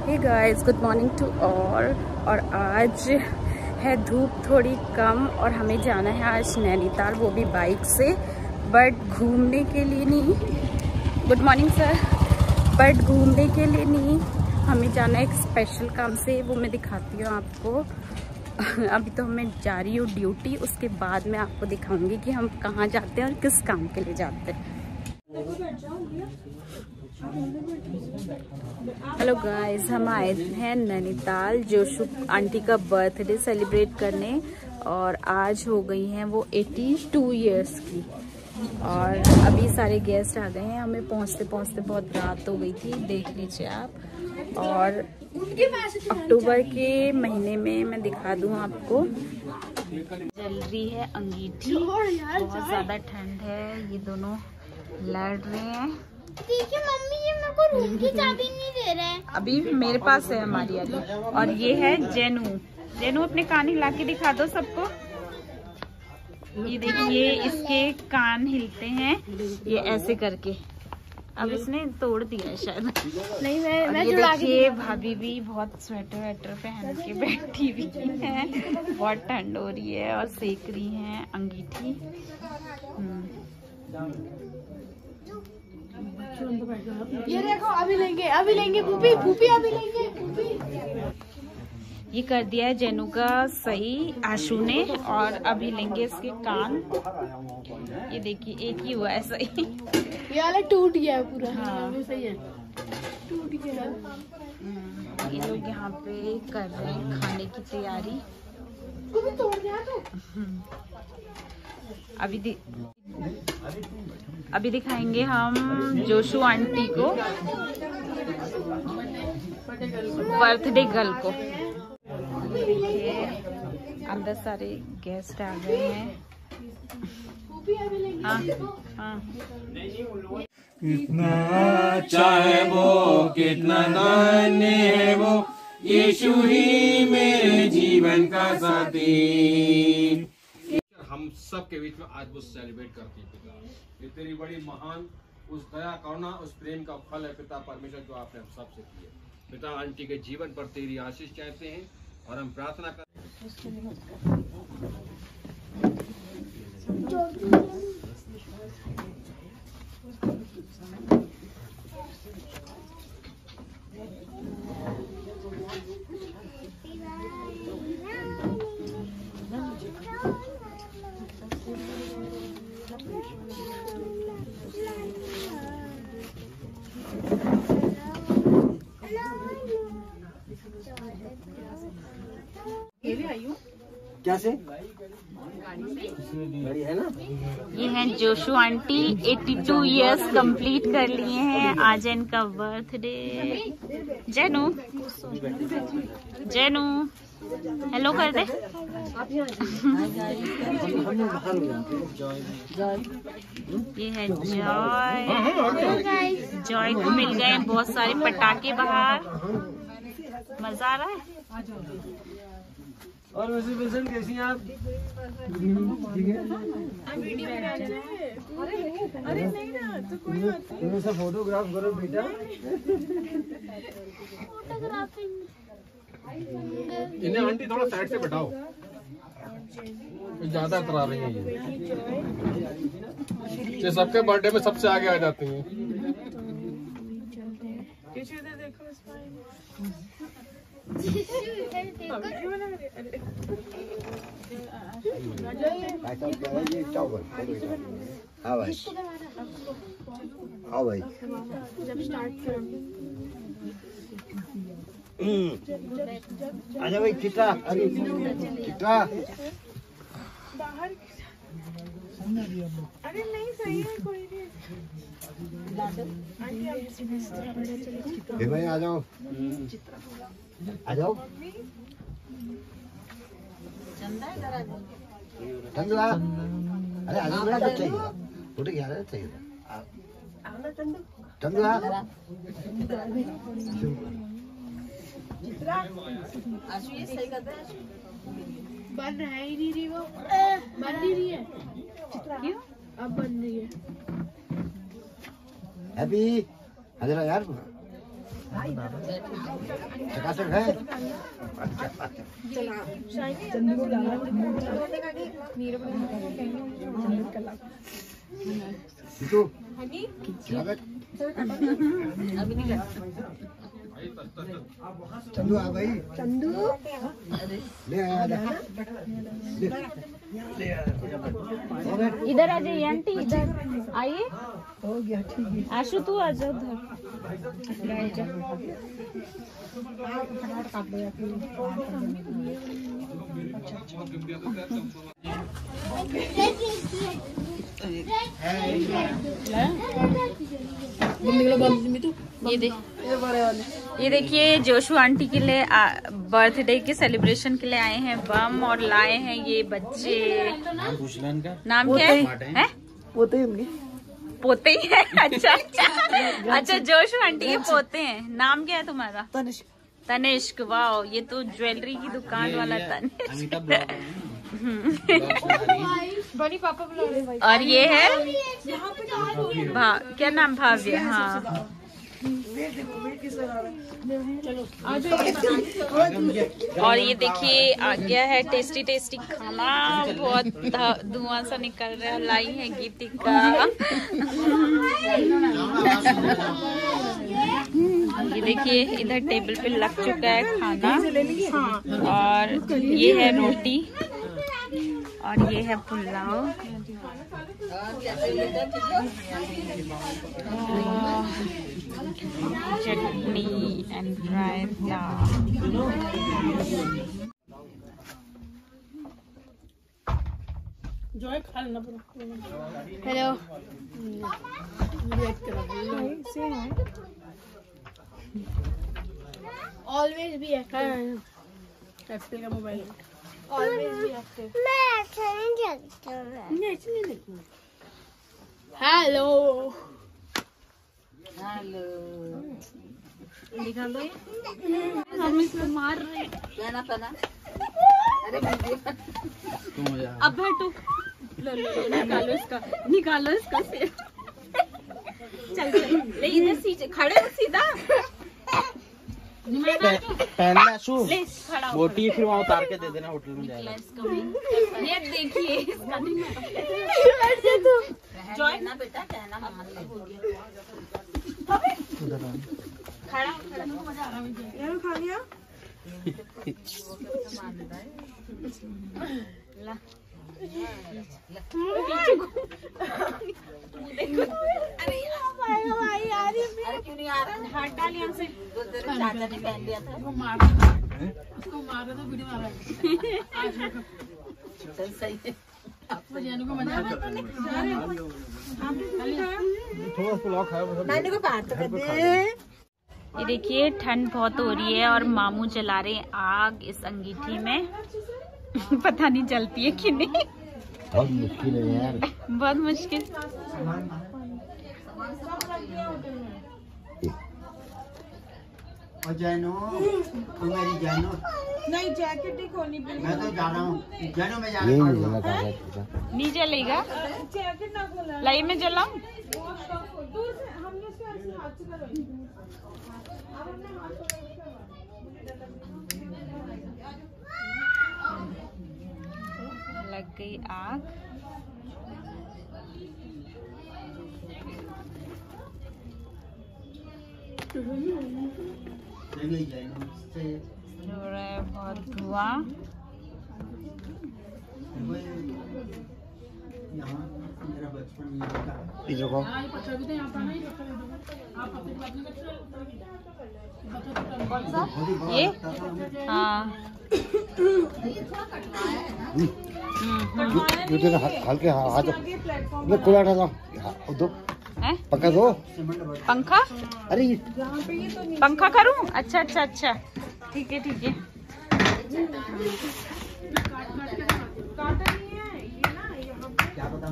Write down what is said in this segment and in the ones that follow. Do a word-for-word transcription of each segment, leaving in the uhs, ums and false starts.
Hey guys, good morning to all. और आज है धूप थोड़ी कम और हमें जाना है आज नैनीताल, वो भी बाइक से, बट घूमने के लिए नहीं। Good morning sir. बट घूमने के लिए नहीं, हमें जाना है एक स्पेशल काम से, वो मैं दिखाती हूँ आपको। अभी तो मैं जा रही हूँ ड्यूटी, उसके बाद मैं आपको दिखाऊंगी कि हम कहाँ जाते हैं और किस काम के लिए जाते हैं। हेलो गाइस, हम आए हैं नैनीताल जोशु आंटी का बर्थडे सेलिब्रेट करने, और आज हो गई हैं वो बयासी इयर्स की। और अभी सारे गेस्ट आ गए हैं, हमें पहुंचते पहुंचते बहुत रात हो गई थी, देख लीजिए आप। और अक्टूबर के महीने में मैं दिखा दूं आपको, जल रही है अंगीठी, बहुत ज्यादा ठंड है, ये दोनों लड़ रहे हैं। देखिए मम्मी, ये मेरे को रूम की चाबी नहीं दे रहे हैं। अभी मेरे पास है हमारी वाली। और ये है जेनू। जेनू अपने कान हिला के दिखा दो सबको। ये देखिए, इसके कान हिलते हैं ये ऐसे करके। अब इसने तोड़ दिया है शायद। नहीं, मैं मैं ये जुड़ा के देखिए, भाभी भी बहुत स्वेटर वेटर पहन के बैठी हुई है, बहुत ठंड हो रही है और सेक रही है अंगीठी। ये देखो, अभी लेंगे अभी लेंगे फूफी फूफी अभी लेंगे फूफी। ये कर दिया है जेनू का सही आशु ने, और अभी लेंगे इसके कान। ये देखिए, एक ही हुआ है सही, ये वाला टूट गया है पूरा। हाँ। वो सही है, टूट गया है। ये लोग यहाँ पे कर रहे हैं खाने की तैयारी। को भी तोड़ दिया तो। अभी दि... अभी दिखाएंगे हम जोशु आंटी को बर्थडे गर्ल को। अंदर सारे गेस्ट आ गए हैं। हाँ हाँ। कितना चाहे वो, कितना धन्य है वो, यीशु ही मेरे जीवन का साथी। हम सब के बीच में आज वो सेलिब्रेट करती है पिता। ये तेरी बड़ी महान उस दया करुणा उस प्रेम का फल है पिता परमेश्वर, जो आपने हम सब से किए। पिता, आंटी के जीवन पर तेरी आशीष चाहते हैं और हम प्रार्थना कर क्या से गाड़ी है ना। ये हैं जोशु आंटी, बयासी इयर्स कंप्लीट कर लिए हैं। आज इनका बर्थडे। जेनू, जेनू हेलो कर दे। ये है जॉय। जॉय को मिल गए बहुत सारे पटाखे बाहर, मजा आ रहा है। और वैसे पेशेंट कैसी हैं आप? ठीक है। अरे नहीं ना, तो कोई बात नहीं। तुम सब फोटोग्राफ करो बेटा। इन्हें आंटी थोड़ा साइड से बैठाओ, ज्यादा करा रही है ये। ये सबके बर्थडे में सबसे आगे आ जाती हैं। हाँ भाई, हाँ भाई। जब स्टार्ट करेंगे आजा भाई, चित्रा, अरे चित्रा। बाहर। अरे नहीं, सही है, कोई नहीं। भाई आ जाओ, आ जाओ। चंदला, अरे आ जाओ बेटा, कब चाहिए? फोटो क्या है चाहिए? चंदला, बन रहा ही नहीं रही, वो बन नहीं रही है। क्यों? अब बन रही है। हैप्पी, अरे यार चंदू आ गई। चंदू ले आया। इधर आ जाइए आंटी, इधर आइए। हो गया, ठीक है। आशु तू आ जा उधर। ये देख, ये देखिए जोशु आंटी के लिए बर्थडे के सेलिब्रेशन के लिए आए हैं बम और लाए हैं ये बच्चे। नाम क्या है? है? पोते होंगे। पोते ही है? अच्छा अच्छा अच्छा, जोशु आंटी के पोते हैं। नाम क्या है तुम्हारा? तनिष्क। तनिष्क। वाह, ये तो ज्वेलरी की दुकान वाला तनिष्क। बड़ी पापा बुला रहे। और ये है भा, क्या नाम? भाव्य। हाँ, और ये देखिए आ गया है टेस्टी टेस्टी खाना। बहुत धुआं सा निकल रहा है। लाई है गीतिका। ये देखिए इधर टेबल पे लग चुका है खाना। और ये है रोटी और ये है pulao. Chutney and raita. Hello. Always be active. Active का मोबाइल ऑलवेज बी एक्टिव। मैं अच्छा नहीं देखता हूं। मैं अच्छा नहीं देखता हूं। हेलो हेलो निकाल दो। हम इसको मार रहे हैं ना पना। अरे अब बैठो। लो लो निकालो इसका, निकालो इसका सिर। चल चल ले, इधर सीधे खड़े हो सीधा। पहनना शू ले खड़ा हो। बोटी फिर वहाँ उतार के दे देना, होटल में जाएगा। ये देखिए इसका जॉय ना बेटा, कहना मान ले। हो गया खड़ा खड़ा मजा आ रहा है। यार खा लिया ला देखो। अरे भाई यार, अरे क्यों नहीं आ रहा? हाथ डाल यहाँ से। चाचा ने पहन लिया था। वो मार उसको मार रहा था, वीडियो आ रहा है। चल सही है। आपको जाने को मजा आ रहा है। ये देखिए ठंड बहुत हो रही है और मामू जला रहे हैं आग इस अंगीठी में। पता नहीं जलती है कि नहीं। बहुत मुश्किल है यार, बहुत मुश्किल। और जैनो, मेरी जैनो नहीं, जैकेट ही खोलनी पड़ेगी। मैं तो जा रहा हूँ। जैनो मैं जा रहा हूँ। नहीं जलेगा? जैकेट ना खोला। लाई में जलाऊं? दूर से हमने उसको ऐसे हाथ से करवाई। अब हमने हाथ से लग गई आग। हो रहा है बहुत धुआं। मेरा बचपन इधर को ये हाँ हल्के हाथ में खुला डाला दो पका दो पंखा। अरे पंखा करूं? अच्छा अच्छा अच्छा, ठीक है ठीक है। क्या पता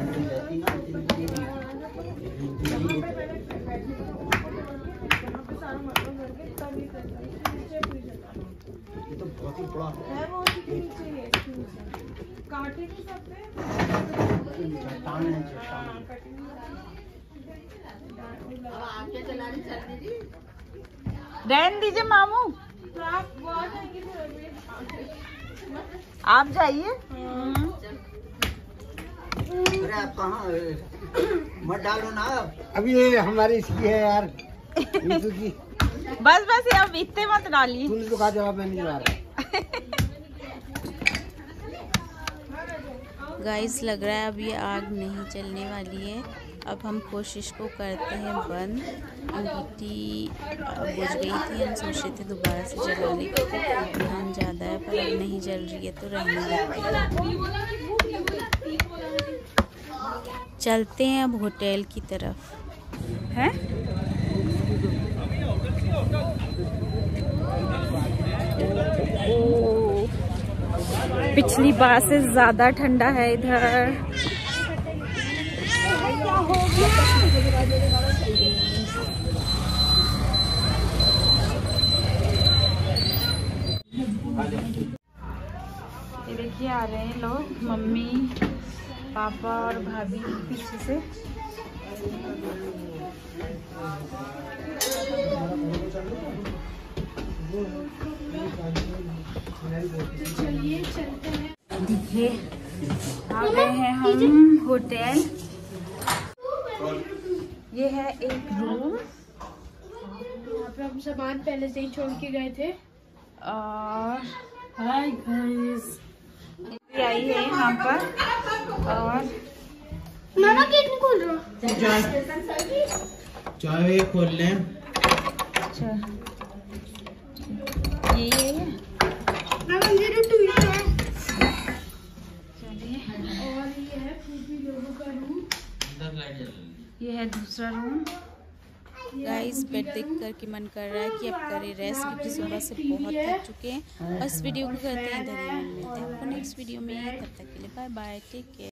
ये तो बहुत ही बड़ा है। वो नीचे है, काटे नहीं सकते। चट्टान है, चट्टान। अब आगे चला रही चल रही। रहने दीजिए मामू, आप जाइए। अरे आप कहाँ मत डालो ना, अभी ये हमारी इसकी है यार। की। बस बस ये अब इतने मत डालिए। तूने तो कहा जवाब मैं नहीं दे रहा। गाइस लग रहा है अब ये आग नहीं चलने वाली है। अब हम कोशिश को करते हैं बंद। अंगीठी बुझ गई थी, हम सोच रहे थे दोबारा से जलाने की, ध्यान ज़्यादा है पर अब नहीं जल रही है तो रहने देते हैं। चलते हैं अब होटल की तरफ। हैं? पिछली बार से ज़्यादा ठंडा है इधर। ये देखिए आ रहे हैं लोग, मम्मी पापा और भाभी पीछे से। चलिए चलते हैं। देखिए आ गए हैं हम होटल। ये है एक रूम, यहाँ पे हम सामान पहले से ही छोड़ के गए थे। और हाय गाइस आई है यहाँ पर। और नाना गेट नहीं खोल रहा, चाय खोल लें। अच्छा ये ये है। चलिए और ये है फूफी लोगों का रूम। ये है दूसरा रूम। गाइस बेड देख कर के मन कर रहा है कि अब करें रेस्ट, क्योंकि सुबह से बहुत थक चुके हैं। और इस वीडियो को करते हैं इधर ही, मिलते हैं आपको नेक्स्ट वीडियो में। तब तक के लिए बाय बाय, टेक केयर।